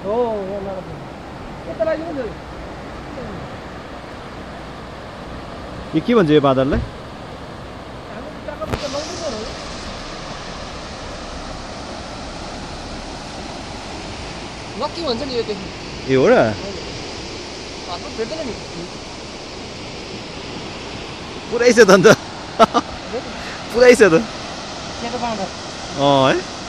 हो यहाँ लाडो यता लागि पनि यो के भन्छ यो बाँदरलाई? हामी टाका भित्र लाउँदैन हो लक्की भन्छ नि यो देख्नु ए हो र? हातमा भेट्दैन नि पुरै छ त अन्त पुरै छ त सेतो बाँदर है